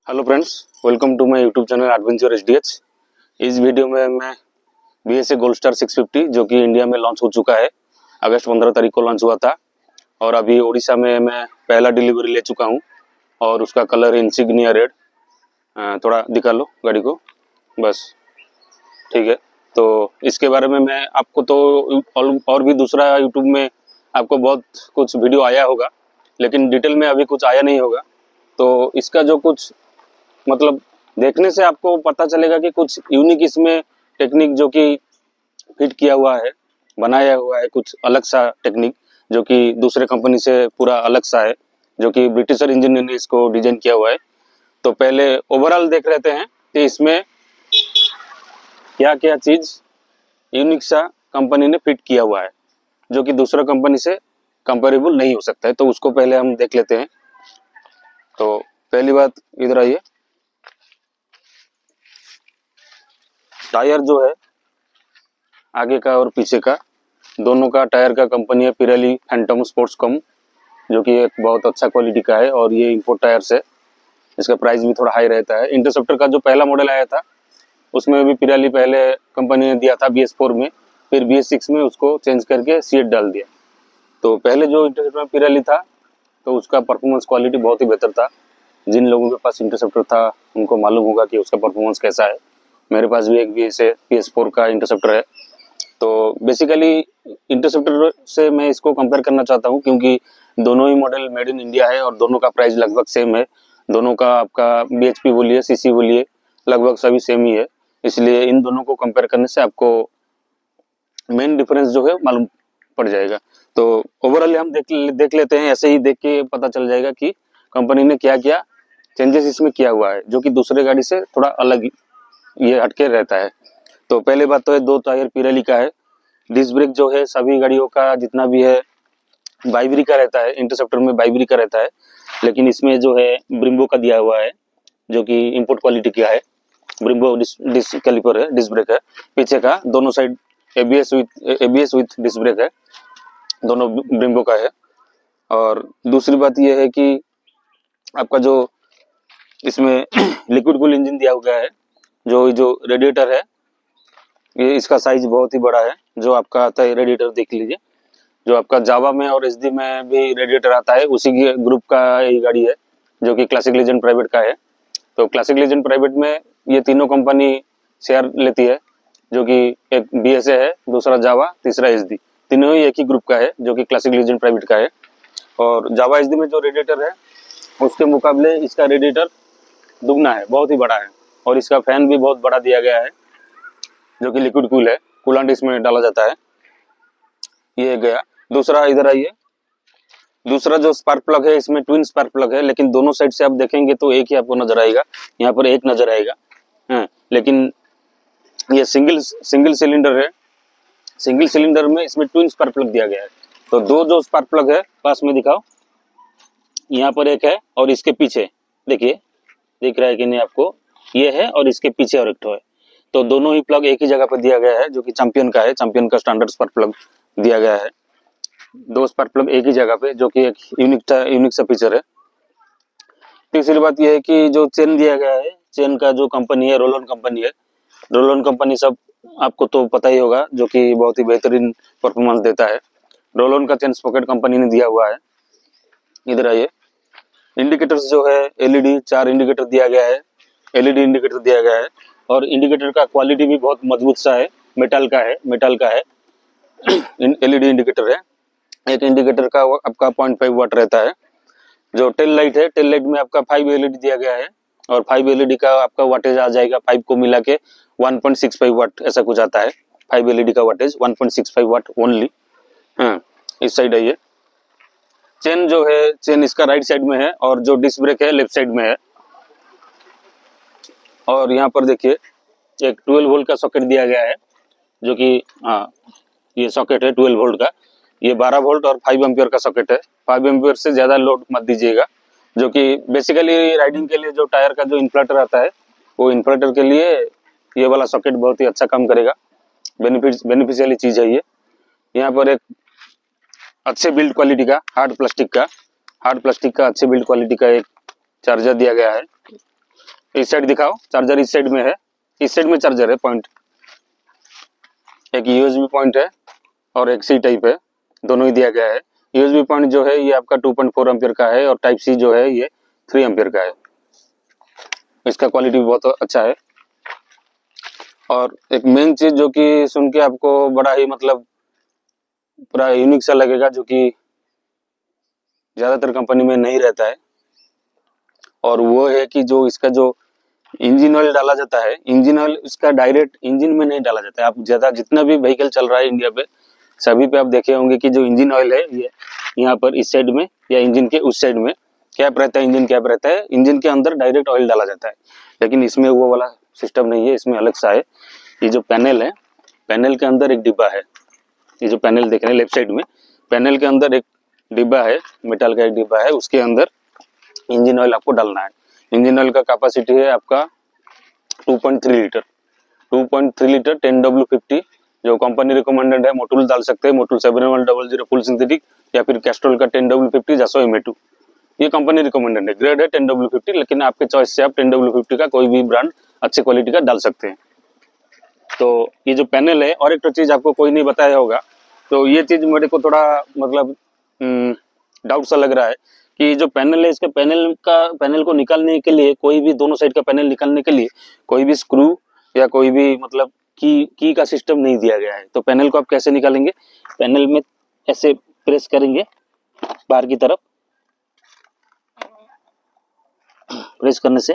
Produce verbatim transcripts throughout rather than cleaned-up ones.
Hello friends, welcome to my YouTube channel adventure H D H. इस वीडियो में मैं B S A gold star six fifty जो कि इंडिया में लॉन्च हो चुका है, अगस्त पंद्रह तारीख को लॉन्च हुआ था और अभी उड़ीसा में मैं पहला डिलीवरी ले चुका हूं और उसका कलर इंसिग्निया रेड। थोड़ा दिखा लो गाड़ी को, बस ठीक है। तो इसके बारे में मैं आपको तो और भी दूसरा यूट्यूब में आपको बहुत कुछ वीडियो आया होगा, लेकिन डिटेल में अभी कुछ आया नहीं होगा। तो इसका जो कुछ मतलब देखने से आपको पता चलेगा कि कुछ यूनिक इसमें टेक्निक जो कि फिट किया हुआ है, बनाया हुआ है, कुछ अलग सा टेक्निक जो कि दूसरे कंपनी से पूरा अलग सा है, जो कि ब्रिटिशर इंजीनियर ने इसको डिजाइन किया हुआ है। तो पहले ओवरऑल देख लेते हैं कि इसमें क्या क्या चीज यूनिक सा कंपनी ने फिट किया हुआ है जो कि दूसरा कंपनी से कंपेरेबल नहीं हो सकता है। तो उसको पहले हम देख लेते हैं। तो पहली बात, इधर आइए। टायर जो है आगे का और पीछे का दोनों का टायर का कंपनी है पिराली फैंटम स्पोर्ट्स कम, जो कि एक बहुत अच्छा क्वालिटी का है और ये इंपोर्ट टायर्स है। इसका प्राइस भी थोड़ा हाई रहता है। इंटरसेप्टर का जो पहला मॉडल आया था उसमें भी पिराली पहले कंपनी ने दिया था बी एस फोर में, फिर बी एस सिक्स में उसको चेंज करके सी एट डाल दिया। तो पहले जो इंटरसेप्टर में पिराली था तो उसका परफॉर्मेंस क्वालिटी बहुत ही बेहतर था। जिन लोगों के पास इंटरसेप्टर था उनको मालूम होगा कि उसका परफॉर्मेंस कैसा है। मेरे पास भी एक B S P S four का इंटरसेप्टर है। तो बेसिकली इंटरसेप्टर से मैं इसको कंपेयर करना चाहता हूँ क्योंकि दोनों ही मॉडल मेड इन इंडिया है और दोनों का प्राइस लगभग सेम है। दोनों का आपका बी एच पी बोलिए, सी सी बोलिए, लगभग सभी सेम ही है। इसलिए इन दोनों को कंपेयर करने से आपको मेन डिफरेंस जो है मालूम पड़ जाएगा। तो ओवरऑल हम देख देख लेते हैं, ऐसे ही देख के पता चल जाएगा कि कंपनी ने क्या क्या चेंजेस इसमें किया हुआ है जो कि दूसरे गाड़ी से थोड़ा अलग ये हटके रहता है। तो पहले बात तो है, दो टायर पिराली का है। डिस्क ब्रेक जो है सभी गाड़ियों का जितना भी है बाइबरी का रहता है, इंटरसेप्टर में बाइबरी का रहता है, लेकिन इसमें जो है ब्रिम्बो का दिया हुआ है जो कि इंपोर्ट क्वालिटी का है। ब्रिम्बो डिस्क कैलिपर है, डिस्क ब्रेक है। पीछे का दोनों side ABS with ABS with disc brake है, दोनों ब्रिम्बो का है। और दूसरी बात यह है कि आपका जो इसमें लिक्विड कूल इंजन दिया हुआ है, जो जो रेडिएटर है ये इसका साइज बहुत ही बड़ा है। जो आपका आता है रेडिएटर देख लीजिए, जो आपका जावा में और एसडी में भी रेडिएटर आता है उसी के ग्रुप का ये गाड़ी है जो कि क्लासिक लीजेंड प्राइवेट का है। तो क्लासिक लीजेंड प्राइवेट में ये तीनों कंपनी शेयर लेती है, जो कि एक बीएसए है, दूसरा जावा, तीसरा एसडी। तीनों ही एक ही ग्रुप का है जो कि क्लासिक लीजेंड प्राइवेट का है। और जावा एसडी में जो रेडिएटर है उसके मुकाबले इसका रेडिएटर दुगना है, बहुत ही बड़ा है। और इसका फैन भी बहुत बड़ा दिया गया है जो कि लिक्विड कूल है, कूलेंट इसमें डाला जाता है। ये गया। दूसरा, इधर आइए। दूसरा जो स्पार्क प्लग है इसमें ट्विन स्पार्क प्लग है, लेकिन दोनों साइड से आप देखेंगे तो एक ही आपको नजर आएगा। यहाँ पर एक नजर आएगा है, लेकिन ये सिंगल सिंगल सिलेंडर है। सिंगल सिलेंडर में इसमें ट्विन स्पार्क प्लग दिया गया है। तो दो जो स्पार्क प्लग है पास में दिखाओ, यहाँ पर एक है और इसके पीछे देखिए, दिख रहा है कि नहीं आपको, ये है और इसके पीछे और एक ठो है। तो दोनों ही प्लग एक ही जगह पर दिया गया है जो कि चैंपियन का है। चैंपियन का स्टैंडर्ड स्पार्क प्लग दिया गया है, दो स्पार्क प्लग एक ही जगह पे, जो कि एक यूनिक यूनिक सा फीचर है। तीसरी बात यह है कि जो चेन दिया गया है, चेन का जो कंपनी है रोल ऑन कंपनी है। रोल ऑन कंपनी सब आपको तो पता ही होगा, जो कि बहुत ही बेहतरीन परफॉर्मेंस देता है। रोल ऑन का चेन स्पॉकेट कंपनी ने दिया हुआ है। इधर आइए। इंडिकेटर्स जो है एलईडी, चार इंडिकेटर दिया गया है, एलईडी इंडिकेटर दिया गया है। और इंडिकेटर का क्वालिटी भी बहुत मजबूत सा है, मेटल का है, मेटल का है। एलईडी इंडिकेटर है। एक इंडिकेटर का आपका पॉइंट फाइव वाट रहता है। जो टेल लाइट है, टेल लाइट में आपका फाइव एलईडी दिया गया है और फाइव एलईडी का आपका वाटेज आ जाएगा, फाइव को मिला के one point six five watt ऐसा कुछ आता है। फाइव एलईडी का wattage one point six five watt only. हाँ, इस साइड आइए। चेन जो है, चेन इसका राइट साइड में है और जो डिस्क ब्रेक है लेफ्ट साइड में है। और यहाँ पर देखिए एक ट्वेल्व वोल्ट का सॉकेट दिया गया है, जो कि हाँ ये सॉकेट है ट्वेल्व वोल्ट का। ये बारह वोल्ट और फाइव एम्पियर का सॉकेट है। फाइव एम्पियर से ज्यादा लोड मत दीजिएगा, जो कि बेसिकली राइडिंग के लिए जो टायर का जो इन्फ्लेटर आता है वो इन्फ्लेटर के लिए ये वाला सॉकेट बहुत ही अच्छा काम करेगा। बेनिफिट बेनिफिशियली चीज है ये। यहाँ पर एक अच्छे बिल्ड क्वालिटी का हार्ड प्लास्टिक का हार्ड प्लास्टिक का अच्छे बिल्ड क्वालिटी का एक चार्जर दिया गया है। इस साइड दिखाओ, चार्जर इस साइड में है, इस साइड में चार्जर है पॉइंट, एक यूएसबी पॉइंट है और एक सी टाइप है, दोनों ही दिया गया है। यूएसबी पॉइंट जो है ये आपका टू पॉइंट फोर एम्पियर का है और टाइप सी जो है ये थ्री एम्पियर का है। इसका क्वालिटी भी बहुत अच्छा है। और एक मेन चीज जो कि सुन के आपको बड़ा ही मतलब पूरा यूनिक सा लगेगा, जो कि ज्यादातर कंपनी में नहीं रहता है, और वो है कि जो इसका जो इंजन ऑयल डाला जाता है, इंजन ऑयल इसका डायरेक्ट इंजन में नहीं डाला जाता है। आप ज्यादा जितना भी व्हीकल चल रहा है इंडिया पे, सभी पे आप देखे होंगे कि जो इंजन ऑयल है ये यहाँ पर इस साइड में या इंजन के उस साइड में कैप रहता है, इंजन कैप रहता है, इंजन के अंदर डायरेक्ट ऑयल डाला जाता है। लेकिन इसमें वो वाला सिस्टम नहीं है, इसमें अलग सा है। ये जो पैनल है, पैनल के अंदर एक डिब्बा है, ये जो पैनल देख रहे हैं लेफ्ट साइड में, पैनल के अंदर एक डिब्बा है, मेटल का एक डिब्बा है, उसके अंदर इंजन ऑयल आपको डालना है। इंजन ऑयल का कैपेसिटी है आपका two point three litre, two point three litre ten W fifty जो कंपनी रिकमेंडेड है। मोटुल डाल सकते हैं, Motul seven one double zero full synthetic, या फिर कैस्ट्रोल का ten W fifty JASO M A two, ये कंपनी रिकमेंडेड है। ग्रेड है टेन डब्ल्यू फिफ्टी, लेकिन आपके चॉइस से आप टेन डब्ल्यू फिफ्टी का कोई भी ब्रांड अच्छे क्वालिटी का डाल सकते हैं। तो ये जो पैनल है, और एक तो चीज आपको कोई नहीं बताया होगा, तो ये चीज मेरे को थोड़ा मतलब डाउट सा लग रहा है कि जो पैनल है, इसके पैनल का पैनल को निकालने के लिए, कोई भी दोनों साइड का पैनल निकालने के लिए कोई भी स्क्रू या कोई भी मतलब की की का सिस्टम नहीं दिया गया है। तो पैनल को आप कैसे निकालेंगे? पैनल में ऐसे प्रेस करेंगे बाहर की तरफ, प्रेस करने से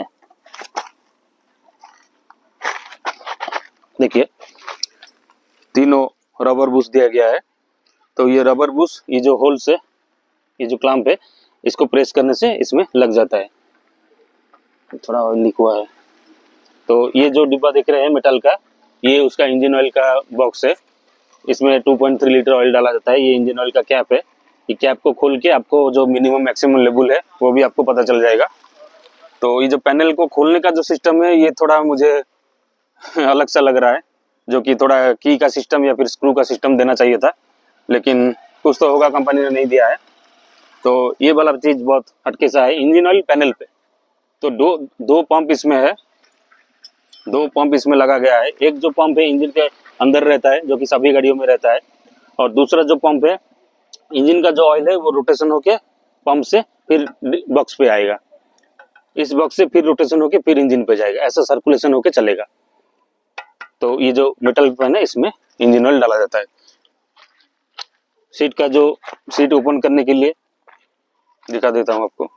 देखिए तीनों रबर बुश दिया गया है। तो ये रबर बुश, ये जो होल से ये जो क्लैंप है, इसको प्रेस करने से इसमें लग जाता है। थोड़ा ऑयल लीक हुआ है। तो ये जो डिब्बा देख रहे हैं मेटल का, ये उसका इंजन ऑयल का बॉक्स है। इसमें two point three litre oil डाला जाता है। ये इंजन ऑयल का कैप है। ये कैप को खोल के आपको जो मिनिमम मैक्सिमम लेवल है वो भी आपको पता चल जाएगा। तो ये जो पैनल को खोलने का जो सिस्टम है, ये थोड़ा मुझे अलग सा लग रहा है, जो कि थोड़ा की का सिस्टम या फिर स्क्रू का सिस्टम देना चाहिए था, लेकिन कुछ तो होगा, कंपनी ने नहीं दिया है। तो ये वाला चीज बहुत हटके सा है। इंजन ऑयल पैनल पे तो दो दो पंप इसमें है, दो पंप इसमें लगा गया है। एक जो पंप है इंजन के अंदर रहता है, जो कि सभी गाड़ियों में रहता है, और दूसरा जो पंप है, इंजन का जो ऑयल है वो रोटेशन होके पंप से फिर बॉक्स पे आएगा, इस बॉक्स से फिर रोटेशन होके फिर इंजन पे जाएगा, ऐसा सर्कुलेशन होके चलेगा। तो ये जो मेटल पैन है, इसमें इंजन ऑयल डाला जाता है। सीट का जो सीट ओपन करने के लिए दिखा देता हूं आपको।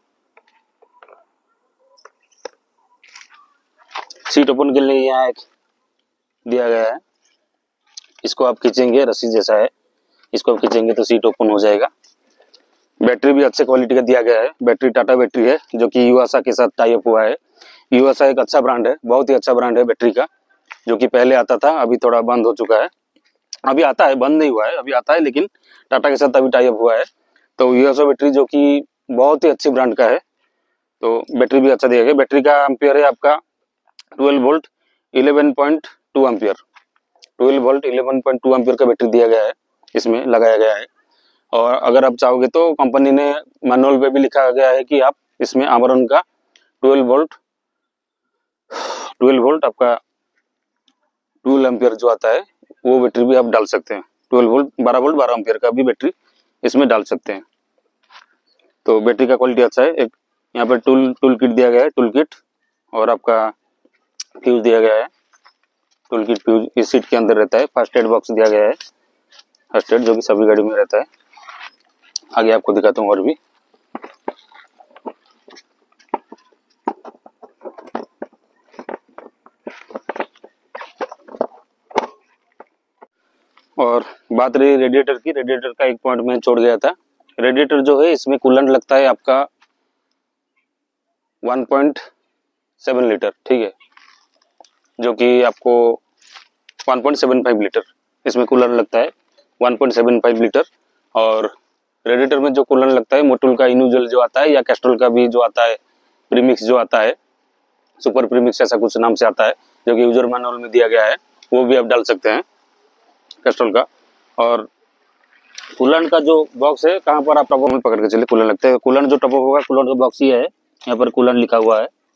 सीट ओपन के लिए यहाँ एक दिया गया है, इसको आप खींचेंगे, रस्सी जैसा है, इसको आप खींचेंगे तो सीट ओपन हो जाएगा। बैटरी भी अच्छे क्वालिटी का दिया गया है। बैटरी टाटा बैटरी है, जो कि यूएसए के साथ टाई अप हुआ है। यूएसए एक अच्छा ब्रांड है, बहुत ही अच्छा ब्रांड है बैटरी का, जो कि पहले आता था, अभी थोड़ा बंद हो चुका है। अभी आता है, बंद नहीं हुआ है, अभी आता है, लेकिन टाटा के साथ अभी टाई अप हुआ है। तो यूएसए बैटरी जो कि बहुत ही अच्छी ब्रांड का है, तो बैटरी भी अच्छा दिया गया। बैटरी का एम्पियर है आपका twelve volt eleven point two ampere, twelve volt eleven point two ampere का बैटरी दिया गया है, इसमें लगाया गया है। और अगर आप चाहोगे तो कंपनी ने मैनुअल पे भी लिखा गया है कि आप इसमें आमरन का ट्वेल्व वोल्ट ट्वेल्व वोल्ट आपका ट्वेल्व एम्पियर जो आता है, वो बैटरी भी आप डाल सकते हैं। ट्वेल्व वोल्ट बारह वोल्ट बारह एम्पियर का भी बैटरी इसमें डाल सकते हैं। तो बैटरी का क्वालिटी अच्छा है। एक यहाँ पर टूल टूल किट दिया गया है, टूल किट, और आपका फ्यूज दिया गया है। टूल किट फ्यूज इस सीट के अंदर रहता है। फर्स्ट एड बॉक्स दिया गया है, फर्स्ट एड जो कि सभी गाड़ी में रहता है। आगे आपको दिखाता हूँ और भी। और बात रही रेडिएटर की, रेडिएटर का एक पॉइंट मैं छोड़ गया था। रेडिएटर जो है, इसमें कूलेंट लगता है आपका वन पॉइंट सेवन लीटर, ठीक है, जो कि आपको one point seven five litre इसमें कूलर लगता है, one point seven five litre. और रेडिएटर में जो कूलर लगता है, मोटुल का इन्यूजल जो आता है, या कैस्ट्रोल का भी जो आता है, प्रीमिक्स जो आता है, सुपर प्रीमिक्स ऐसा कुछ नाम से आता है, जो कि यूजर मैनुअल में दिया गया है, वो भी आप डाल सकते हैं कैस्ट्रोल का। और कूलेंट का जो बॉक्स है, कहाँ पर आप टॉप पकड़ के चलिए, कूलेंट लगता है। कूलेंट जो टॉप होगा, कूलेंट का बॉक्स ही है, यहाँ पर कूलेंट लिखा हुआ है,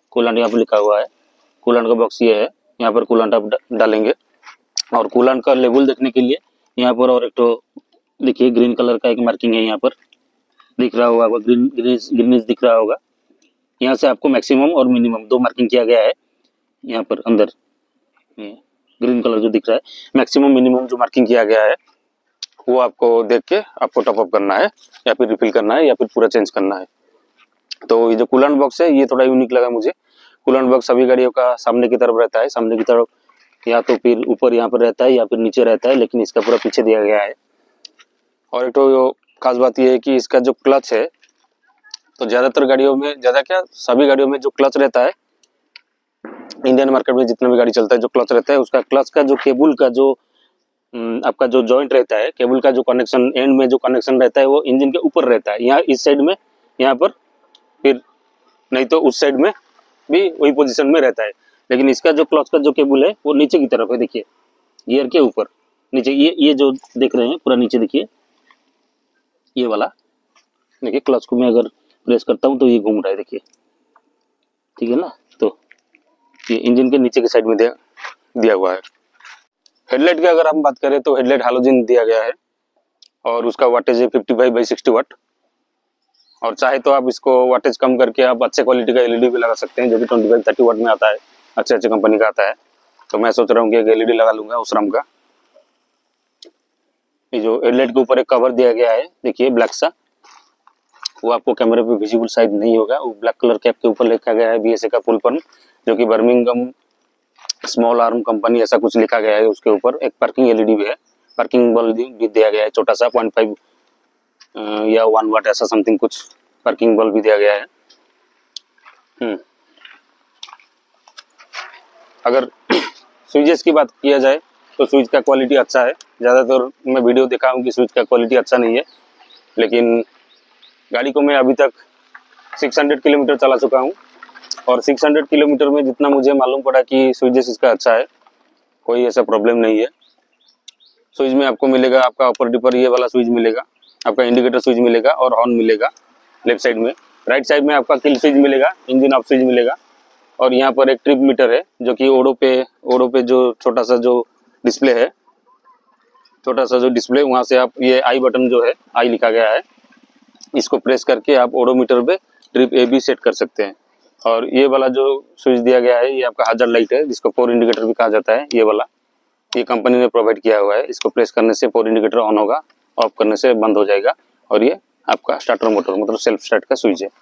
कूलेंट यहाँ पर लिखा हुआ है। कूलेंट का बॉक्स ये है, यहाँ पर कूलेंट आप डालेंगे। और कूलेंट का लेवल देखने के लिए यहाँ पर और एक तो देखिए ग्रीन कलर का एक मार्किंग है, यहाँ पर दिख रहा होगा, ग्रीन ग्रीनिश ग्रीनिश दिख रहा होगा। यहाँ से आपको मैक्सिमम और मिनिमम दो मार्किंग किया गया है। यहाँ पर अंदर ग्रीन कलर जो दिख रहा है, मैक्सिमम मिनिमम जो मार्किंग किया गया है वो आपको देख के आपको टॉप अप करना है या फिर रिफिल करना है या फिर पूरा चेंज करना है। तो ये जो कूलेंट बॉक्स है ये थोड़ा यूनिक लगा मुझे। कूलेंट बॉक्स सभी गाड़ियों का सामने की तरफ रहता है, सामने की तरफ या तो फिर ऊपर यहाँ पर रहता है या फिर नीचे रहता है, लेकिन इसका पूरा पीछे दिया गया है। और एक तो खास बात यह है कि इसका जो क्लच है, तो ज़्यादातर गाड़ियों में, ज़्यादा क्या सभी गाड़ियों में जो क्लच रहता है, इंडियन मार्केट में जितना भी गाड़ी चलता है जो क्लच रहता है, उसका क्लच का जो केबल का जो आपका जो जॉइंट रहता है, केबल का जो कनेक्शन एंड में जो कनेक्शन रहता है वो इंजन के ऊपर रहता है, यहाँ इस साइड में, यहाँ पर, फिर नहीं तो उस साइड में भी वही पोजीशन में रहता है। लेकिन इसका जो क्लच का जो केबल है वो नीचे की तरफ है, देखिए गियर के ऊपर नीचे, ये ये जो देख रहे हैं पूरा नीचे देखिए, ये वाला देखिए। क्लच को मैं अगर प्रेस करता हूँ तो ये घूम रहा है, देखिए, ठीक है ना। तो ये इंजन के नीचे की साइड में दिया दिया हुआ है। हेडलाइट की अगर हम बात करें तो हेडलाइट हालोजन दिया गया है और उसका वाटेज है पचपन बाई साठ वाट। और चाहे तो आप इसको वाटेज कम करके आप अच्छे क्वालिटी का एलईडी भी लगा सकते हैं, जो कि पच्चीस तीस वाट में आता है, अच्छे अच्छे कंपनी का आता है। तो मैं सोच रहा हूँ कि एक एलईडी लगा लूंगा उसराम का। ये जो हेडलाइट के ऊपर एक कवर दिया गया है, देखिए ब्लैक सा, वो आपको कैमरे पे विजिबल शायद नहीं होगा, वो ब्लैक कलर कैप के ऊपर लिखा गया है बीएसए का फुल फॉर्म, जो कि बर्मिंघम स्मॉल आर्म कंपनी ऐसा कुछ लिखा गया है उसके ऊपर। एक पार्किंग एलईडी भी है, पार्किंग बल्ब भी दिया गया है छोटा सा, पॉइंट फाइव या वन वाट ऐसा समथिंग कुछ पार्किंग बल्ब भी दिया गया है। हम्म अगर स्विचेस की बात किया जाए तो स्विच का क्वालिटी अच्छा है। ज़्यादातर मैं वीडियो देखा हूँ कि स्विच का क्वालिटी अच्छा नहीं है, लेकिन गाड़ी को मैं अभी तक छह सौ किलोमीटर चला चुका हूँ और छह सौ किलोमीटर में जितना मुझे मालूम पड़ा कि स्विचेस इसका अच्छा है, कोई ऐसा प्रॉब्लम नहीं है। स्विच में आपको मिलेगा, आपका अपर डिपर ये वाला स्विच मिलेगा, आपका इंडिकेटर स्विच मिलेगा और हॉर्न मिलेगा लेफ्ट साइड में। राइट साइड में आपका किल स्विच मिलेगा, इंजन ऑफ स्विच मिलेगा। और यहाँ पर एक ट्रिप मीटर है, जो कि ओडो पे ओडो पे जो छोटा सा जो डिस्प्ले है, छोटा सा जो डिस्प्ले, वहाँ से आप ये आई बटन जो है, आई लिखा गया है, इसको प्रेस करके आप ओडोमीटर पे ट्रिप ए बी सेट कर सकते हैं। और ये वाला जो स्विच दिया गया है ये आपका हाजर लाइट है, जिसको फोर इंडिकेटर भी कहा जाता है। ये वाला ये कंपनी ने प्रोवाइड किया हुआ है, इसको प्रेस करने से फोर इंडिकेटर ऑन होगा, ऑफ करने से बंद हो जाएगा। और ये आपका स्टार्टर मोटर मतलब सेल्फ स्टार्ट का स्विच है।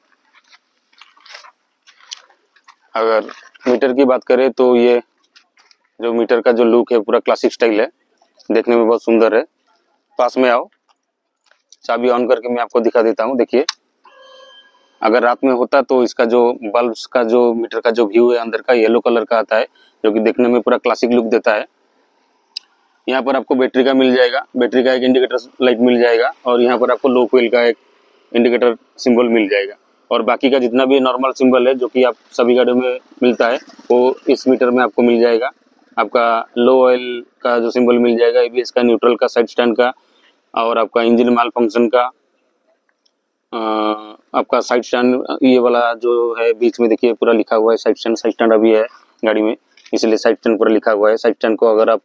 अगर मीटर की बात करें तो ये जो मीटर का जो लुक है पूरा क्लासिक स्टाइल है, देखने में बहुत सुंदर है। पास में आओ, चाबी ऑन करके मैं आपको दिखा देता हूँ। देखिए, अगर रात में होता तो इसका जो बल्ब का जो मीटर का जो व्यू है अंदर का येलो कलर का आता है, जो कि देखने में पूरा क्लासिक लुक देता है। यहाँ पर आपको बैटरी का मिल जाएगा, बैटरी का एक इंडिकेटर लाइट मिल जाएगा और यहाँ पर आपको लो कोइल का एक इंडिकेटर सिंबल मिल जाएगा। और बाकी का जितना भी नॉर्मल सिंबल है जो कि आप सभी गाड़ियों में मिलता है वो इस मीटर में आपको मिल जाएगा। आपका लो ऑयल का जो सिंबल मिल जाएगा, एबीएस का, न्यूट्रल का, साइड स्टैंड का, और आपका इंजन माल फंक्शन का, आ, आपका साइड स्टैंड ये वाला जो है बीच में देखिए पूरा लिखा हुआ है साइड स्टैंड। साइड स्टैंड अभी है गाड़ी में, इसलिए साइड स्टैंड पूरा लिखा हुआ है। साइड स्टैंड को अगर आप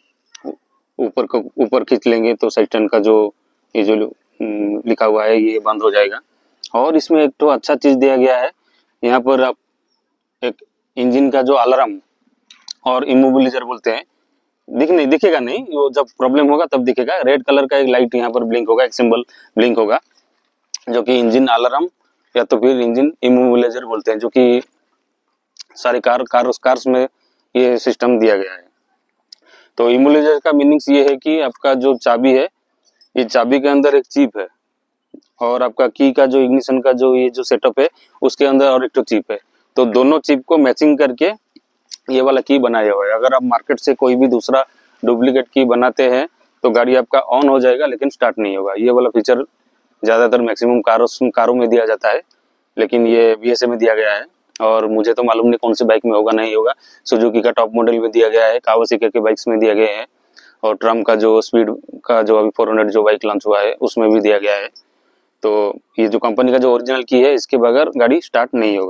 ऊपर को ऊपर खींच लेंगे तो साइड स्टैंड का जो ये जो लिखा हुआ है ये बंद हो जाएगा। और इसमें एक तो अच्छा चीज दिया गया है, यहाँ पर आप एक इंजन का जो अलार्म और इमोबिलाइजर बोलते हैं, दिख नहीं दिखेगा नहीं, वो जब प्रॉब्लम होगा तब दिखेगा। रेड कलर का एक लाइट यहाँ पर ब्लिंक होगा, एक सिंबल ब्लिंक होगा, जो कि इंजन अलार्म या तो फिर इंजन इमोबिलाइजर बोलते हैं, जो कि सारे कार कार कार्स में ये सिस्टम दिया गया है। तो इमोबिलाइजर का मीनिंग्स ये है कि आपका जो चाबी है, ये चाबी के अंदर एक चिप है और आपका की का जो इग्निशन का जो ये जो सेटअप है उसके अंदर और एक तो चिप है। तो दोनों चिप को मैचिंग करके ये वाला की बनाया हुआ है। अगर आप मार्केट से कोई भी दूसरा डुप्लीकेट की बनाते हैं तो गाड़ी आपका ऑन हो जाएगा लेकिन स्टार्ट नहीं होगा। ये वाला फीचर ज़्यादातर मैक्सिमम कारों कारों में दिया जाता है, लेकिन ये बीएसए में दिया गया है और मुझे तो मालूम नहीं कौन सी बाइक में होगा नहीं होगा। सुजुकी का टॉप मॉडल में दिया गया है, कावासाकी के बाइक्स में दिया गया है और ट्रम्प का जो स्पीड का जो अभी फोर हंड्रेड जो बाइक लॉन्च हुआ है उसमें भी दिया गया है। तो ये जो कंपनी का जो ओरिजिनल की है इसके बगैर गाड़ी स्टार्ट नहीं होगा।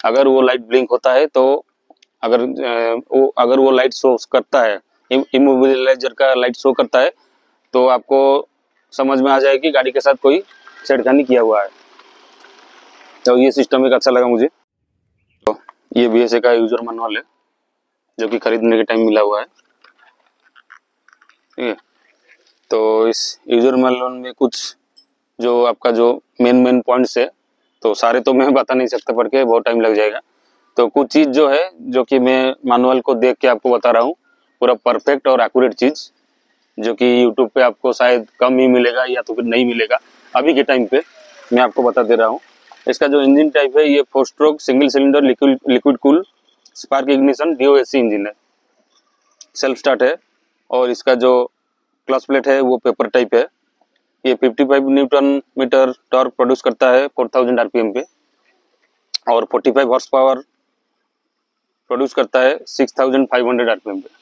अगर वो लाइट ब्लिंक होता है तो अगर वो अगर वो लाइट शो करता है, इमोबिलाइजर का लाइट शो करता है, तो आपको समझ में आ जाए कि गाड़ी के साथ कोई छेड़खानी किया हुआ है। तो ये सिस्टम एक अच्छा लगा मुझे। तो ये बी एस ए का यूजर मैनुअल है जो कि खरीदने के टाइम मिला हुआ है। ठीक है, तो इस यूजर मैनुअल में कुछ जो आपका जो मेन मेन पॉइंट्स है, तो सारे तो मैं बता नहीं सकता पढ़ के, बहुत टाइम लग जाएगा। तो कुछ चीज़ जो है जो कि मैं मैनुअल को देख के आपको बता रहा हूँ, पूरा परफेक्ट और एक्यूरेट चीज़, जो कि यूट्यूब पे आपको शायद कम ही मिलेगा या तो फिर नहीं मिलेगा अभी के टाइम पे, मैं आपको बता दे रहा हूँ। इसका जो इंजन टाइप है ये four stroke single cylinder liquid liquid cool spark ignition D O S C engine है, सेल्फ स्टार्ट है। और इसका जो क्लच प्लेट है वो पेपर टाइप है। ये पचपन न्यूटन मीटर टॉर्क प्रोड्यूस करता है चार हज़ार आरपीएम पे, और पैंतालीस हॉर्स पावर प्रोड्यूस करता है छह हज़ार पाँच सौ आरपीएम पे।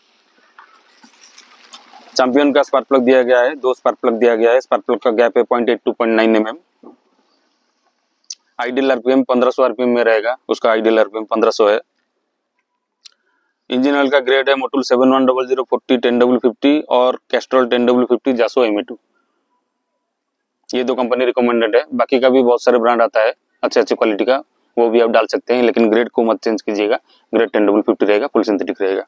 चैंपियन का स्पार्क प्लग दिया गया है, दो स्पार्क प्लग दिया गया है। स्पार्क प्लग का गैप है point eight to point nine M M. Ideal RPM पंद्रह सौ आरपीएम में रहेगा, उसका आइडियल आरपीएम पंद्रह सौ है। इंजन ऑयल का ग्रेड है Motul seven one double zero forty ten W fifty और Castrol ten W fifty JASO M A two. ये दो कंपनी रिकमेंडेड है। बाकी का भी बहुत सारे ब्रांड आता है अच्छे अच्छे क्वालिटी का, वो भी आप डाल सकते हैं, लेकिन ग्रेड को मत चेंज कीजिएगा। ग्रेड टेन डब्ल्यू फिफ्टी रहेगा, फुल सिंथेटिक रहेगा।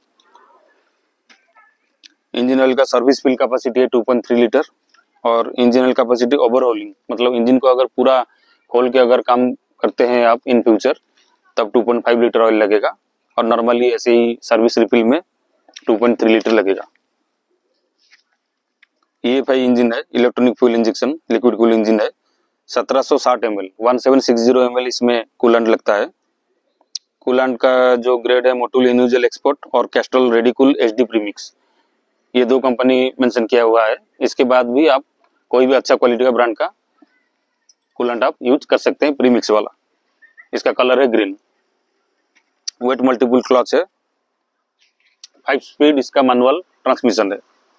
इंजन ऑयल का सर्विस फिल कैपेसिटी है टू पॉइंट थ्री लीटर, और इंजन ऑयल कैपेसिटी ओवरऑलिंग, मतलब इंजन को अगर पूरा खोल के अगर काम करते हैं आप इन फ्यूचर, तब two point five litre oil लगेगा, और नॉर्मली ऐसे ही सर्विस रिफिल में टू पॉइंट थ्री लीटर लगेगा। ई एफ आई इंजन है, electronic fuel injection liquid cool engine है। सत्रह सौ साठ M L one seven six zero M L इसमें कूलेंट लगता है। कूलेंट का जो ग्रेड है मोटुल इन्यूजल एक्सपोर्ट और Castrol Radicool H D premix, ये दो कंपनी मेंशन किया हुआ है। इसके बाद भी आप कोई भी अच्छा क्वालिटी का ब्रांड का कूलेंट आप यूज कर सकते हैं, प्रीमिक्स वाला। इसका कलर है ग्रीन। वेट मल्टीपल क्लच है। फाइव स्पीड इसका मैनुअल ट्रांसमिशन है।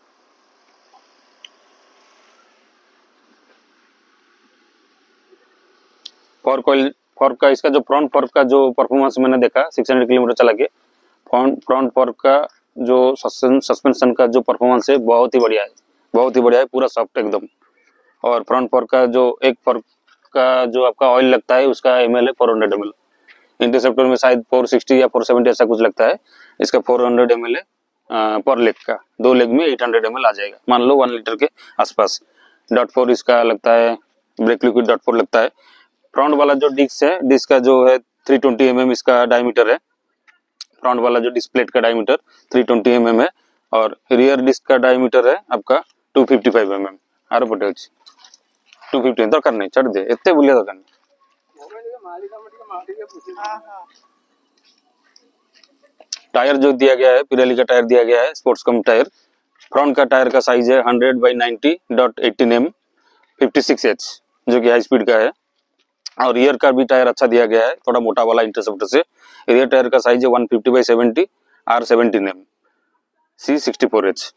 फॉर्क ऑयल फॉर्क का इसका जो फ्रंट फॉर्क का जो परफॉर्मेंस मैंने देखा छह सौ किलोमीटर चला के, फ्रंट फ्रंट फॉर्क का जो सस्पेंशन का जो परफॉर्मेंस है बहुत ही बढ़िया है, बहुत ही बढ़िया है, पूरा सॉफ्ट एकदम। और फ्रंट फॉर्क का जो एक फॉर्क का जो आपका ऑयल लगता है उसका एम एल है four hundred M L. Interceptor में शायद फोर सिक्सटी या फोर सेवेंटी ऐसा कुछ लगता है, इसका फोर हंड्रेड एम एल है पर लेग का। दो लेग में एट हंड्रेड एम एल आ जाएगा, मान लो वन लीटर के आसपास। डॉट फोर इसका लगता है, ब्रेक लिक्विड डॉट फोर लगता है। फ्रंट वाला जो डिस्क है, डिस्क का जो है थ्री ट्वेंटी एम एम इसका डायमीटर है। फ्रंट वाला जो डिस्प्लेट का diameter three twenty M M है, और रियर डिस्क का डायमीटर है आपका two fifty five M M. आर पटे अच्छी टू फिफ्टी दरकार नहीं, छड़ दे एते बुलिया दरकार नहीं। टायर जो दिया गया है, पिराली का टायर दिया गया है, स्पोर्ट्स कम टायर। फ्रंट का टायर का साइज है hundred by ninety dot eighteen M, fifty six H, जो कि हाई स्पीड का है। और रियर का भी टायर अच्छा दिया गया है, थोड़ा मोटा वाला इंटरसेप्टर से। रियर टायर का साइज है one fifty by seventy R seventeen M, C sixty four H.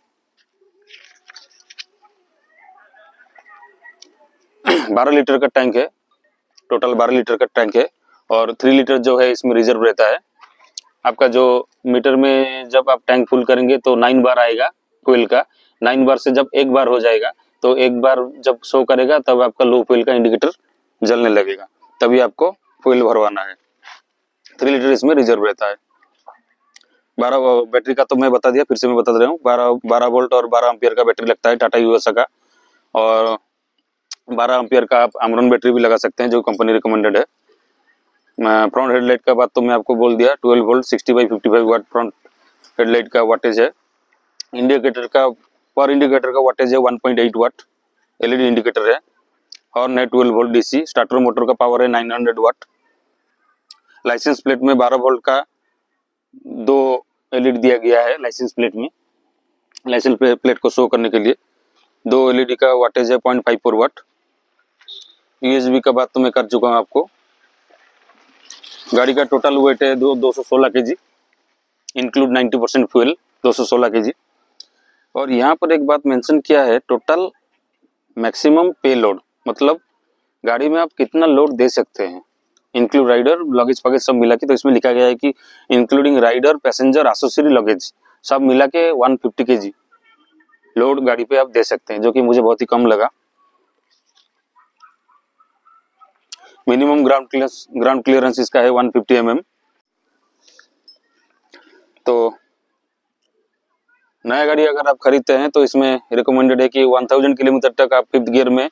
बारह लीटर का टैंक है, टोटल बारह लीटर का टैंक है, और थ्री लीटर जो है इसमें रिजर्व रहता है। आपका जो मीटर में जब आप टैंक फुल करेंगे तो नाइन बार आएगा फ्यूल का। नाइन बार से जब एक बार हो जाएगा तो एक बार जब शो करेगा तब आपका लो फ्यूल का इंडिकेटर जलने लगेगा, तभी आपको फ्यूल भरवाना है। थ्री लीटर इसमें रिजर्व रहता है। बारह बैटरी का तो मैं बता दिया, फिर से मैं बता दे रहा हूँ। बारह बारह वोल्ट और बारह एम्पियर का बैटरी लगता है टाटा यूएसए का, और बारह एम्पियर का आप आमरन बैटरी भी लगा सकते हैं जो कंपनी रिकमेंडेड है। फ्रंट हेडलाइट का बात तो मैं आपको बोल दिया, twelve volt sixty by fifty five watt front headlight का वाटेज है। इंडिकेटर का पर इंडिकेटर का वाटेज है one point eight watt, LED indicator है। हॉर्न है twelve volt DC. Starter motor का पावर है nine hundred watt. Licence plate में बारह वोल्ट का दो एलईडी दिया गया है लाइसेंस प्लेट में। लाइसेंस प्लेट को शो करने के लिए दो एलईडी का वाटेज है point five four watt. USB का बात तो मैं कर चुका हूँ आपको। गाड़ी का टोटल वेट है दो दो सौ सोलह K G, include ninety percent fuel, दो सौ सोलह के जी। और यहाँ पर एक बात मेंशन किया है, टोटल मैक्सिमम पे लोड, मतलब गाड़ी में आप कितना लोड दे सकते हैं। इंक्लूड राइडर लगेज पैकेज सब मिला के, तो इसमें लिखा गया है कि including rider passenger associated luggage सब मिला के वन फिफ्टी केजी लोड गाड़ी पे आप दे सकते हैं, जो कि मुझे बहुत ही कम लगा। Minimum ground clearance ground clearance इसका है वन फिफ्टी एम एम। तो नया गाड़ी अगर आप खरीदते हैं तो इसमें रिकमेंडेड है कि वन थाउजेंड किलोमीटर तक आप फिफ्थ गियर में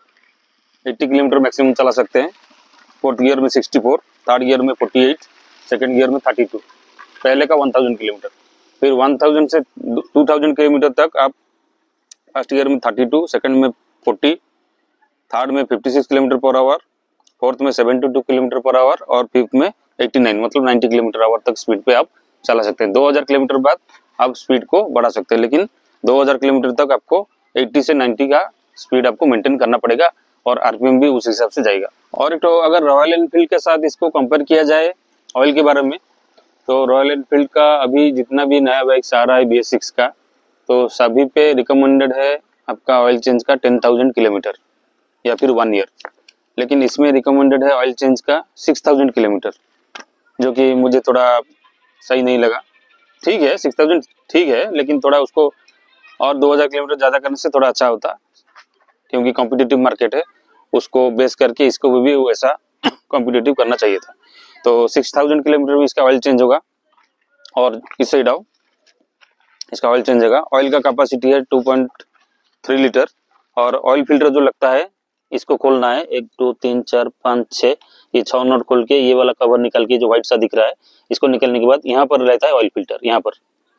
अस्सी किलोमीटर मैक्सिमम चला सकते हैं, फोर्थ गियर में सिक्सटी फोर, थर्ड गियर में फोर्टी एट, सेकंड गियर में थर्टी टू, पहले का वन थाउजेंड किलोमीटर। फिर वन थाउजेंड से टू थाउजेंड किलोमीटर तक आप फर्स्ट गियर में थर्टी टू, सेकंड में फोर्टी, थर्ड में fifty six kilometre per hour, fourth में seventy two kilometre per hour और फिफ्थ में एटी नाइन मतलब नाइंटी किलोमीटर आवर तक स्पीड पे आप चला सकते हैं। दो हज़ार किलोमीटर बाद आप स्पीड को बढ़ा सकते हैं, लेकिन दो हज़ार किलोमीटर तक आपको अस्सी से नब्बे का स्पीड आपको मेंटेन करना पड़ेगा और आरपीएम भी उस हिसाब से जाएगा। और एक तो अगर रॉयल एनफील्ड के साथ इसको कंपेयर किया जाए ऑयल के बारे में, तो रॉयल एनफील्ड का अभी जितना भी नया बाइक्स आ रहा है बी एस सिक्स का, तो सभी पे रिकमेंडेड है आपका ऑयल चेंज का टेन थाउजेंड किलोमीटर या फिर वन ईयर, लेकिन इसमें रिकमेंडेड है ऑयल चेंज का सिक्स थाउजेंड किलोमीटर, जो कि मुझे थोड़ा सही नहीं लगा। ठीक है सिक्स थाउजेंड ठीक है, लेकिन थोड़ा उसको और दो हज़ार किलोमीटर ज़्यादा करने से थोड़ा अच्छा होता, क्योंकि कॉम्पिटिटिव मार्केट है, उसको बेस करके इसको भी वैसा कॉम्पिटिटिव करना चाहिए था। तो सिक्स थाउजेंड किलोमीटर में इसका ऑयल चेंज होगा। और इस साइड आओ, इसका ऑयल चेंज होगा। ऑयल का कैपेसिटी है टू पॉइंट थ्री लीटर और ऑयल फिल्टर जो लगता है इसको खोलना है, एक दो तीन चार पाँच छः, ये छः नोट खोल के ये वाला कवर निकाल के जो व्हाइट सा दिख रहा है इसको निकलने के बाद यहाँ पर रहता है ऑयल फिल्टर, यहाँ पर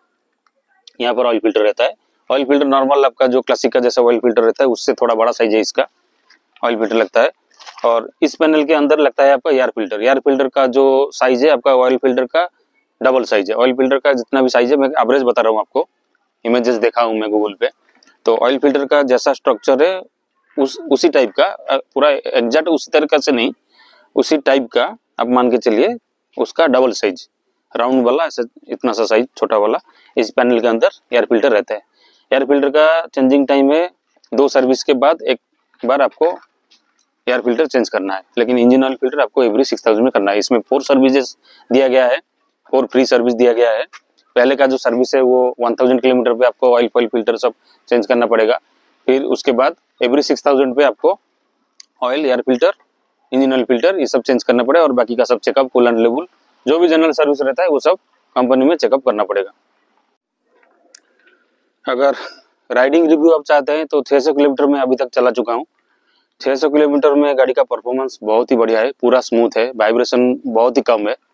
यहाँ पर ऑयल फिल्टर रहता है। ऑयल फिल्टर नॉर्मल आपका जो क्लासिक का जैसा ऑयल फिल्टर रहता है उससे थोड़ा बड़ा साइज है इसका ऑयल फिल्टर लगता है। और इस पैनल के अंदर लगता है आपका एयर फिल्टर। एयर फिल्टर का जो साइज है आपका ऑयल फिल्टर का डबल साइज है। ऑयल फिल्टर का जितना भी साइज है मैं एवरेज बता रहा हूँ आपको, इमेजेस देखा हूँ मैं गूगल पे। तो ऑयल फिल्टर का जैसा स्ट्रक्चर है उस उसी टाइप का, पूरा एग्जैक्ट उसी तरीके से नहीं, उसी टाइप का आप मान के चलिए, उसका डबल साइज राउंड वाला ऐसा इतना सा साइज छोटा वाला इस पैनल के अंदर एयर फिल्टर रहता है। एयर फिल्टर का चेंजिंग टाइम है दो सर्विस के बाद एक बार आपको एयर फिल्टर चेंज करना है, लेकिन इंजन ऑयल फिल्टर आपको एवरी सिक्स थाउजेंड में करना है। इसमें फोर सर्विसेज दिया गया है, फोर फ्री सर्विस दिया गया है। पहले का जो सर्विस है वो वन थाउजेंड किलोमीटर पे आपको ऑयल ऑयल फिल्टर सब चेंज करना पड़ेगा। फिर उसके बाद एवरी सिक्स थाउजेंड पे आपको oil, air filter, engine oil filter ये सब चेंज करना पड़ेगा और बाकी का सब चेकअप, कूलेंट लेवल, जो भी जनरल सर्विस रहता है वो सब कंपनी में चेकअप करना पड़ेगा। अगर राइडिंग रिव्यू आप चाहते हैं तो छह सौ किलोमीटर में अभी तक चला चुका हूँ। छह सौ किलोमीटर में गाड़ी का परफॉर्मेंस बहुत ही बढ़िया है, पूरा स्मूथ है, वाइब्रेशन बहुत ही कम है।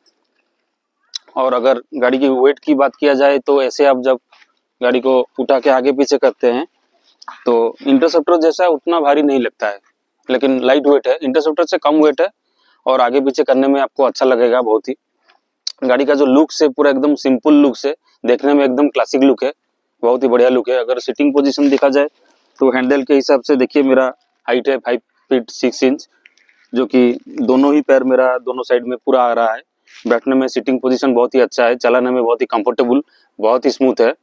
और अगर गाड़ी की वेट की बात किया जाए तो ऐसे आप जब गाड़ी को उठा के आगे पीछे करते हैं तो इंटरसेप्टर जैसा उतना भारी नहीं लगता है, लेकिन लाइट वेट है, इंटरसेप्टर से कम वेट है और आगे पीछे करने में आपको अच्छा लगेगा बहुत ही। गाड़ी का जो लुक से पूरा एकदम सिंपल लुक से, देखने में एकदम क्लासिक लुक है, बहुत ही बढ़िया लुक है। अगर सिटिंग पोजीशन देखा जाए तो हैंडल के हिसाब से देखिए मेरा हाइट है फाइव फीट सिक्स इंच, जो कि दोनों ही पैर मेरा दोनों साइड में पूरा आ रहा है। बैठने में सिटिंग पोजीशन बहुत ही अच्छा है, चलाने में बहुत ही कंफर्टेबल, बहुत ही स्मूथ है।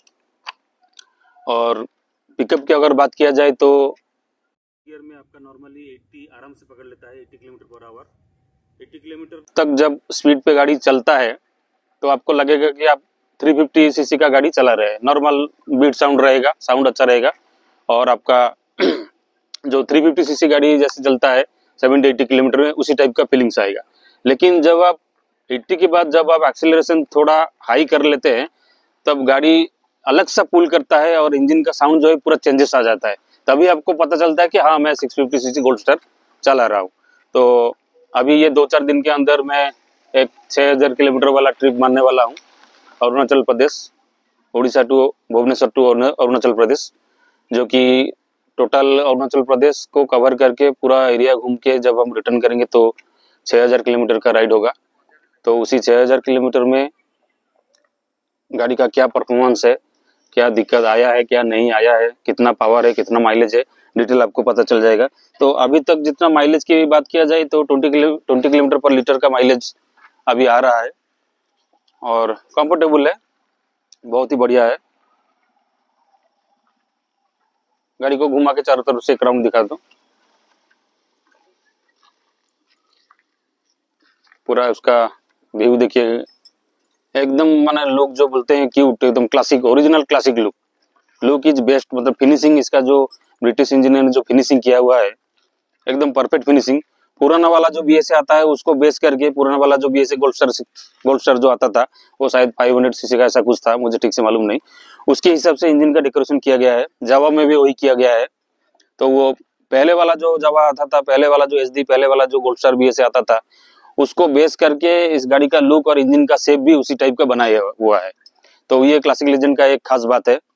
और पिकअप की अगर बात किया जाए तो गियर में आपका नॉर्मली अस्सी आराम से पकड़ लेता है, अस्सी किलोमीटर पर आवर। अस्सी किलोमीटर तक जब स्पीड पे गाड़ी चलता है तो आपको लगेगा कि आप थ्री फिफ्टी सीसी का गाड़ी चला रहे हैं। नॉर्मल बीट साउंड रहेगा, साउंड अच्छा रहेगा। और आपका जो थ्री फिफ्टी सीसी गाड़ी जैसे चलता है सेवेंटी एटी किलोमीटर में, उसी टाइप का फीलिंग्स आएगा। लेकिन जब आप अस्सी के बाद जब आप एक्सीलरेशन थोड़ा हाई कर लेते हैं तब गाड़ी अलग सा पुल करता है और इंजन का साउंड जो है पूरा चेंजेस आ जाता है। तभी आपको पता चलता है कि हाँ मैं six fifty CC gold star चला रहा हूँ। तो अभी ये दो चार दिन के अंदर मैं एक छः हज़ार किलोमीटर वाला ट्रिप मारने वाला हूँ, अरुणाचल प्रदेश, उड़ीसा टू भुवनेश्वर टू अरुणाचल प्रदेश, जो कि टोटल अरुणाचल प्रदेश को कवर करके पूरा एरिया घूम के जब हम रिटर्न करेंगे तो छः हज़ार किलोमीटर का राइड होगा। तो उसी छः हज़ार किलोमीटर में गाड़ी का क्या परफॉर्मेंस है, क्या दिक्कत आया है, क्या नहीं आया है, कितना पावर है, कितना माइलेज है, डिटेल आपको पता चल जाएगा। तो अभी तक जितना माइलेज की बात किया जाए तो twenty kilo twenty kilometre per litre का माइलेज अभी आ रहा है और कंफर्टेबल है, बहुत ही बढ़िया है। गाड़ी को घुमा के चारों तरफ से एक राउंड दिखा दो। पूरा उसका व्यू देखिए, एकदम माने लोग जो बोलते हैं क्यूट, एकदम classic, original classic look. Look is best, मतलब फिनिशिंग इसका जो ब्रिटिश इंजीनियर ने जो फिनिशिंग किया हुआ है, एकदम परफेक्ट फिनिशिंग। पुराना वाला जो बीएस आता है उसको बेस करके, पुराना वाला जो बीएस गोल्डस्टर गोल्डस्टर जो आता था वो शायद पाँच सौ सीसी का ऐसा कुछ था, मुझे ठीक से मालूम नहीं। उसके हिसाब से इंजन का डेकोरेशन किया गया है। जावा में भी वही किया गया है। तो वो पहले वाला जो जावा आता था, पहले वाला जो एसडी, पहले वाला जो गोल्डस्टर बीएस आता था, उसको बेस करके इस गाड़ी का लुक और इंजन का शेप भी उसी टाइप का बनाया हुआ है। तो ये क्लासिक लेजेंड का एक खास बात है।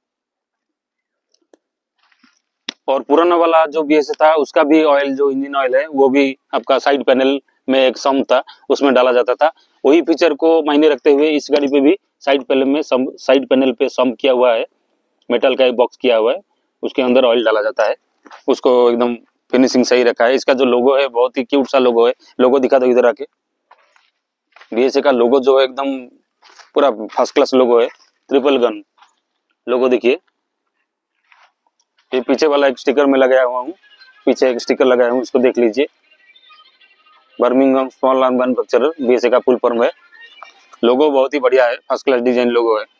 और पुराना वाला जो बीएस था उसका भी ऑयल, जो इंजन ऑयल है, वो भी आपका साइड पैनल में एक सम था, उसमें डाला जाता था। वही फीचर को मायने रखते हुए इस गाड़ी पे भी साइड पैनल में सम, साइड पैनल पे सम किया हुआ है, मेटल का एक बॉक्स किया हुआ है, उसके अंदर ऑयल डाला जाता है। उसको एकदम फिनिशिंग सही रखा है। इसका जो लोगो है बहुत ही क्यूट सा लोगो है। लोगो दिखा दो इधर आके। बीएस का लोगो जो है एकदम पूरा फर्स्ट क्लास लोगो है। ट्रिपल गन लोगो देखिए। ये पीछे वाला एक स्टिकर में लगाया हुआ हूँ, पीछे एक स्टिकर लगाया हूँ, इसको देख लीजिए। Birmingham small arm manufacturer BS का फुल फॉर्म है। लोगो बहुत ही बढ़िया है, फर्स्ट क्लास डिजाइन लोगो है।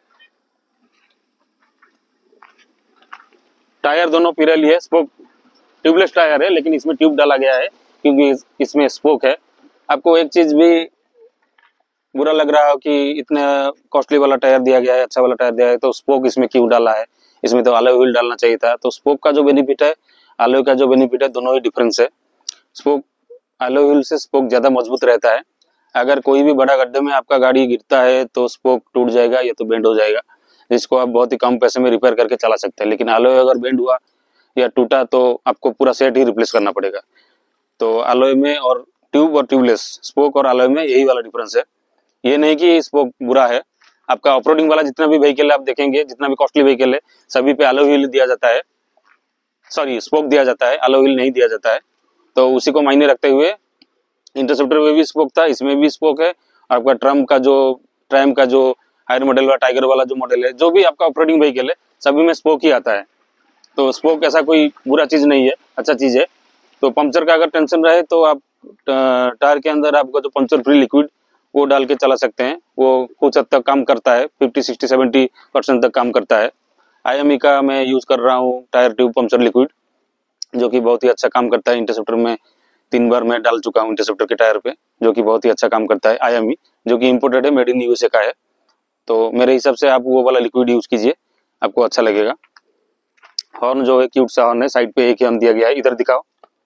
टायर दोनों पिरेली है, स्पोक ट्यूबलेस टायर है, लेकिन इसमें ट्यूब डाला गया है क्योंकि इस, इसमें स्पोक है। आपको एक चीज भी बुरा लग रहा हो कि इतना कॉस्टली वाला टायर दिया गया है, अच्छा वाला टायर दिया है, तो स्पोक इसमें क्यों डाला है, इसमें तो अलॉय व्हील डालना चाहिए था। तो स्पोक का जो बेनिफिट है, अलॉय का जो बेनिफिट है, दोनों ही डिफरेंस है। स्पोक, अलॉय व्हील से स्पोक ज्यादा मजबूत रहता है। अगर कोई भी बड़ा गड्ढे में आपका गाड़ी गिरता है तो स्पोक टूट जाएगा या तो बेंड हो जाएगा, जिसको आप बहुत ही कम पैसे में रिपेयर करके चला सकते हैं। लेकिन अलॉय अगर बेंड हुआ या टूटा तो आपको पूरा सेट ही रिप्लेस करना पड़ेगा। तो अलॉय में और ट्यूब और ट्यूबलेस, स्पोक और अलॉय में यही वाला डिफरेंस है। ये नहीं कि स्पोक बुरा है। आपका ऑफरोडिंग वाला जितना भी व्हीकल आप देखेंगे, जितना भी कॉस्टली व्हीकल है, सभी पे अलॉय व्हील दिया जाता है, सॉरी स्पोक दिया जाता है, अलॉय व्हील नहीं दिया जाता है। तो उसी को मायने रखते हुए इंटरसेप्टर में भी स्पोक था, इसमें भी स्पोक है। और आपका ट्रम का जो ट्रैम का जो हायर मॉडल वाला, टाइगर वाला जो मॉडल है, जो भी आपका ऑफरोडिंग व्हीकल है, सभी में स्पोक ही आता है। तो स्पोक ऐसा कोई बुरा चीज नहीं है, अच्छा चीज है। तो पंक्चर का अगर टेंशन रहे तो आप टायर के अंदर आपका जो पंक्चर फ्री लिक्विड वो डाल के चला सकते हैं। वो कुछ हद तक काम करता है, फिफ्टी सिक्सटी सेवेंटी परसेंट तक काम करता है। आईएमई का मैं यूज कर रहा हूँ टायर ट्यूब पंक्चर लिक्विड, जो कि बहुत ही अच्छा काम करता है। इंटरसेप्टर में तीन बार मैं डाल चुका हूँ इंटरसेप्टर के टायर पे, जो कि बहुत ही अच्छा काम करता है। आईएमई जो कि इम्पोर्टेड है, मेड इन यूएसए का है। तो मेरे हिसाब से आप वो वाला लिक्विड यूज कीजिए, आपको अच्छा लगेगा। हॉर्न जो है क्यूट सा हॉर्न है, साइड पे एक ही हॉर्न दिया गया है, इधर दिखाओ।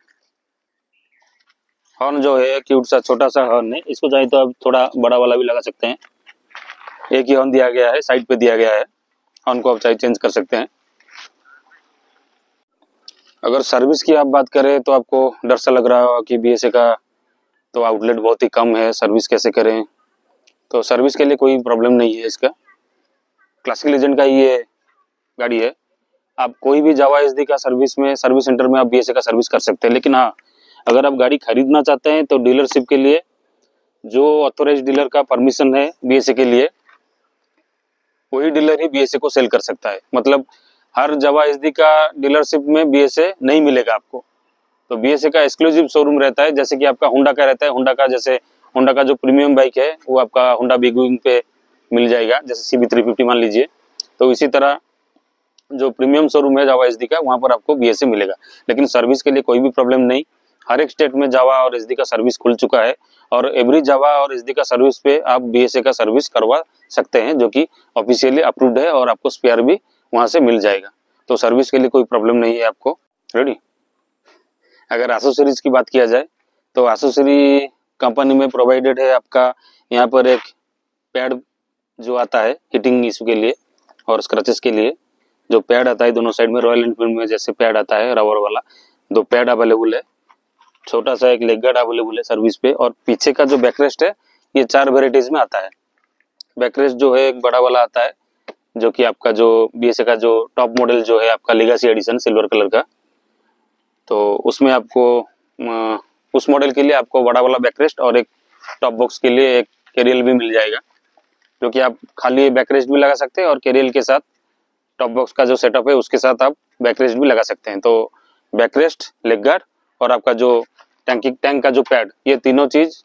हॉर्न जो है क्यूट सा छोटा सा हॉर्न है, इसको चाहे तो आप थोड़ा बड़ा वाला भी लगा सकते हैं। एक ही हॉर्न दिया गया है, साइड पे दिया गया है। हॉर्न को आप चाहे चेंज कर सकते हैं। अगर सर्विस की आप बात करें तो आपको डर सा लग रहा होगा कि बीएसए का तो आउटलेट बहुत ही कम है, सर्विस कैसे करें। तो सर्विस के लिए कोई प्रॉब्लम नहीं है। इसका क्लासिक लेजेंड का ये गाड़ी है। आप कोई भी जावा एसडी का सर्विस में, सर्विस सेंटर में आप बीएसए का सर्विस कर सकते हैं। लेकिन हाँ, अगर आप गाड़ी खरीदना चाहते हैं तो डीलरशिप के लिए जो ऑथोराइज डीलर का परमिशन है बीएसए के लिए, वही डीलर ही बीएसए को सेल कर सकता है। मतलब हर जावा एसडी का डीलरशिप में बीएसए नहीं मिलेगा आपको। तो बीएसए का एक्सक्लूसिव शोरूम रहता है, जैसे कि आपका होंडा का रहता है। होंडा का जैसे होंडा का जो प्रीमियम बाइक है वो आपका होंडा बिग विंग पे मिल जाएगा, जैसे सीबी थ्री फिफ्टी मान लीजिए। तो इसी तरह जो प्रीमियम शोरूम है जावा एसडी का, वहां पर आपको बीएसए मिलेगा। लेकिन सर्विस के लिए कोई भी प्रॉब्लम नहीं। हर एक स्टेट में जावा और एसडी का सर्विस खुल चुका है, और एवरी जावा और एसडी का सर्विस पे आप बीएसए का सर्विस करवा सकते हैं, जो कि ऑफिशियली अप्रूव्ड है, और आपको स्पेयर भी वहां से मिल जाएगा। तो सर्विस के लिए कोई प्रॉब्लम नहीं है आपको। रेडी। अगर आसो सीरीज की बात किया जाए तो आसो सीरीज कंपनी में प्रोवाइडेड है आपका यहाँ पर एक पैड जो आता है हिटिंग इशू के लिए और स्क्रैचेस के लिए। जो पैड आता है दोनों साइड में, रॉयल एनफील्ड में जैसे पैड आता है रबर वाला, दो पैड अवेलेबल है। छोटा सा एक लेग गार्ड अवेलेबल है सर्विस पे। और पीछे का जो बैकरेस्ट है ये चार वेराइटीज में आता है। बैकरेस्ट जो है एक बड़ा वाला आता है, जो कि आपका जो बीएसए का जो टॉप मॉडल जो है आपका लेगासी एडिशन सिल्वर कलर का, तो उसमें आपको उस मॉडल के लिए आपको बड़ा वाला बैकरेस्ट और एक टॉप बॉक्स के लिए एक कैरियल भी मिल जाएगा, जो कि आप खाली बैकरेस्ट भी लगा सकते हैं और कैरियल के साथ टॉप बॉक्स का जो सेटअप है उसके साथ आप बैकरेस्ट भी लगा सकते हैं। तो बैकरेस्ट, लेग गार्ड और आपका जो टैंकी टैंक का जो पैड, ये तीनों चीज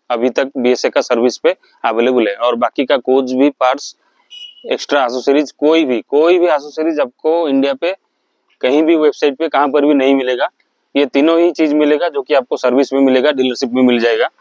अभी तक बी एस ए का सर्विस पे अवेलेबल है। और बाकी का कुछ भी पार्ट्स, एक्स्ट्रा एसेसरीज, कोई भी कोई भी एसेसरीज आपको इंडिया पे कहीं भी वेबसाइट पे कहां पर भी नहीं मिलेगा। ये तीनों ही चीज मिलेगा जो कि आपको सर्विस में मिलेगा, डीलरशिप में मिल जाएगा।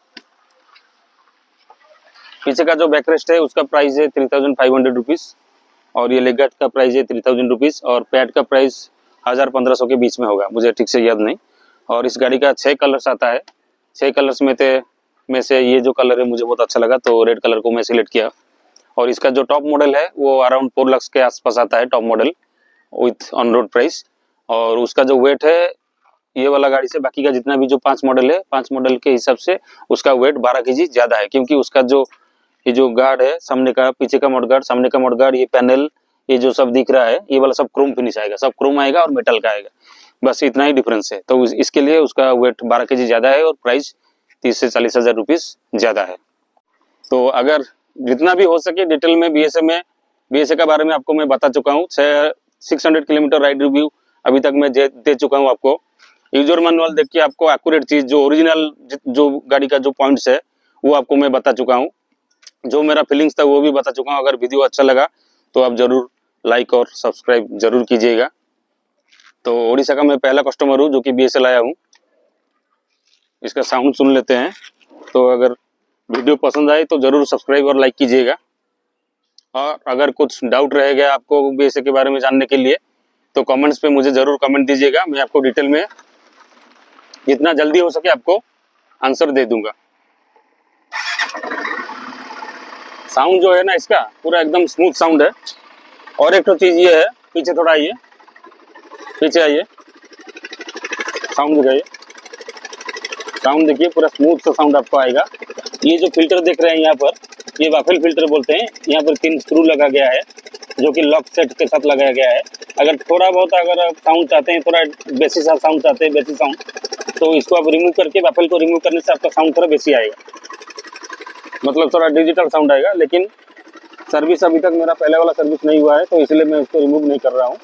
पीछे का जो बैकरेस्ट है उसका प्राइस है three thousand five hundred rupees, और ये लेग गार्ड का प्राइस है थ्री थाउजेंड रुपीज, और पैड का प्राइस हजार पंद्रह सौ के बीच में होगा, मुझे ठीक से याद नहीं। और इस गाड़ी का छह कलर्स आता है। छह कलर्स में थे में से ये जो कलर है मुझे बहुत अच्छा लगा, तो रेड कलर को मैं सिलेक्ट किया। और इसका जो टॉप मॉडल है वो अराउंड फोर लाख के आसपास आता है, top model with on road price. और उसका जो वेट है ये वाला गाड़ी से बाकी का जितना भी जो पांच मॉडल है, पांच मॉडल के हिसाब से उसका वेट बारह केजी ज्यादा है, क्योंकि उसका जो ये जो गार्ड है, सामने का पीछे का मड गार्ड, सामने का मड गार्ड, ये पैनल, ये जो सब दिख रहा है ये वाला सब क्रोम फिनिश आएगा, सब क्रोम आएगा और मेटल का आएगा, बस इतना ही डिफरेंस है। तो इसके लिए उसका वेट बारह केजी ज्यादा है और प्राइस तीस से चालीस हजार रुपीज ज्यादा है। तो अगर जितना भी हो सके डिटेल में बीएसए में बीएसए का बारे में आपको मैं बता चुका हूँ। Six hundred kilometre ride review अभी तक मैं दे चुका हूँ आपको। यूजर मैनुअल देख के आपको एक्यूरेट चीज, जो ओरिजिनल जो गाड़ी का जो पॉइंट्स है वो आपको मैं बता चुका हूँ। जो मेरा फीलिंग्स था वो भी बता चुका हूँ। अगर वीडियो अच्छा लगा तो आप जरूर लाइक और सब्सक्राइब जरूर कीजिएगा। तो ओडिशा का मैं पहला कस्टमर हूँ जो कि बीएसए लाया हूँ। इसका साउंड सुन लेते हैं। तो अगर वीडियो पसंद आए तो जरूर सब्सक्राइब और लाइक कीजिएगा। और अगर कुछ डाउट रह गया आपको बीएसए के बारे में जानने के लिए तो कमेंट्स पे मुझे जरूर कमेंट दीजिएगा। मैं आपको डिटेल में जितना जल्दी हो सके आपको आंसर दे दूंगा। साउंड जो है ना इसका पूरा एकदम स्मूथ साउंड है। और एक तो चीज ये है, पीछे थोड़ा आइए, पीछे आइए, साउंड दिखाइए, साउंड देखिए, पूरा स्मूथ सा साउंड आपको आएगा। ये जो फिल्टर देख रहे हैं यहाँ पर, ये वाफल फिल्टर बोलते हैं। यहाँ पर तीन स्क्रू लगा गया है जो कि लॉक सेट के साथ लगाया गया है। अगर थोड़ा बहुत अगर आप साउंड चाहते हैं, थोड़ा बेसी सा साउंड चाहते हैं, बेसी साउंड, तो इसको आप रिमूव करके, वाफल को रिमूव करने से आपका साउंड थोड़ा बेसी आएगा, मतलब थोड़ा डिजिटल साउंड आएगा। लेकिन सर्विस अभी तक मेरा पहले वाला सर्विस नहीं हुआ है तो इसलिए मैं इसको रिमूव नहीं कर रहा हूँ।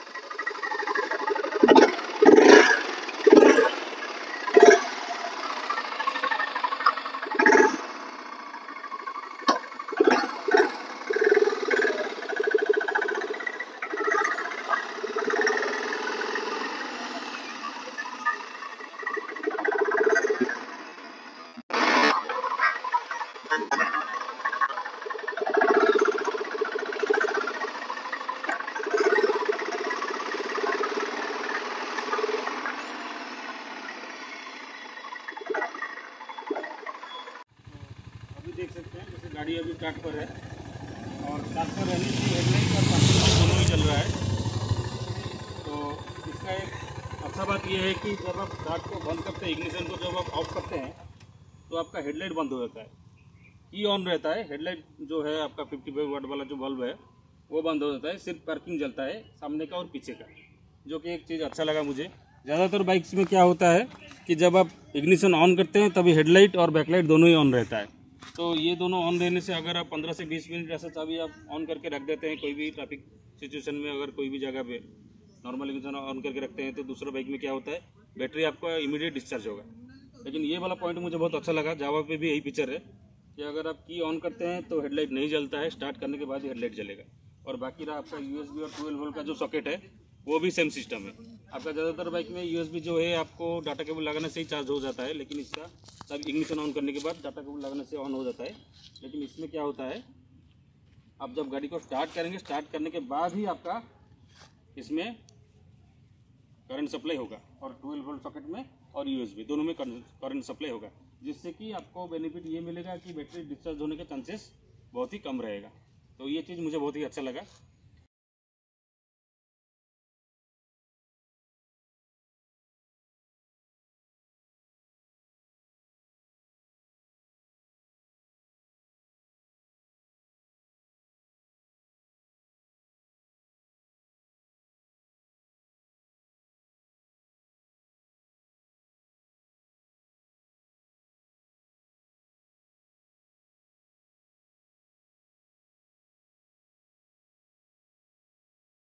देख सकते हैं जैसे गाड़ी अभी स्टार्ट पर है और स्टार्ट पर रहने की हेडलाइट और पार्किंग दोनों ही चल रहा है। तो इसका एक अच्छा बात यह है कि जब आप स्टार्ट को बंद करते हैं, इग्निशन को जब आप ऑफ करते हैं तो आपका हेडलाइट बंद हो जाता है, की ऑन रहता है। हेडलाइट जो है आपका फिफ्टी फाइव वाट वाला जो बल्ब है वो बंद हो जाता है, सिर्फ पार्किंग जलता है सामने का और पीछे का, जो कि एक चीज़ अच्छा लगा मुझे। ज़्यादातर बाइक्स में क्या होता है कि जब आप इग्निशन ऑन करते हैं तभी हेडलाइट और बैकलाइट दोनों ही ऑन रहता है। तो ये दोनों ऑन रहने से अगर आप पंद्रह से बीस मिनट ऐसा चाबी आप ऑन करके रख देते हैं कोई भी ट्रैफिक सिचुएशन में, अगर कोई भी जगह पे नॉर्मल इग्निशन ऑन करके रखते हैं तो दूसरा बाइक में क्या होता है, बैटरी आपका इमीडिएट डिस्चार्ज होगा। लेकिन ये वाला पॉइंट मुझे बहुत अच्छा लगा। जावा पे भी यही फीचर है कि अगर आप की ऑन करते हैं तो हेडलाइट नहीं जलता है, स्टार्ट करने के बाद ही हेडलाइट जलेगा। और बाकी रहा आपका यूएसबी और ट्वेल्व वोल्ट का जो सॉकेट है वो भी सेम सिस्टम है। आपका ज़्यादातर बाइक में यूएसबी जो है आपको डाटा केबल लगाने से ही चार्ज हो जाता है, लेकिन इसका तब इग्निशन ऑन करने के बाद डाटा केबल लगाने से ऑन हो जाता है। लेकिन इसमें क्या होता है, आप जब गाड़ी को स्टार्ट करेंगे, स्टार्ट करने के बाद ही आपका इसमें करंट सप्लाई होगा और ट्वेल्व वोल्ट सॉकेट में और यूएसबी दोनों में करंट सप्लाई होगा, जिससे कि आपको बेनिफिट ये मिलेगा कि बैटरी डिस्चार्ज होने के चांसेस बहुत ही कम रहेगा। तो ये चीज़ मुझे बहुत ही अच्छा लगा।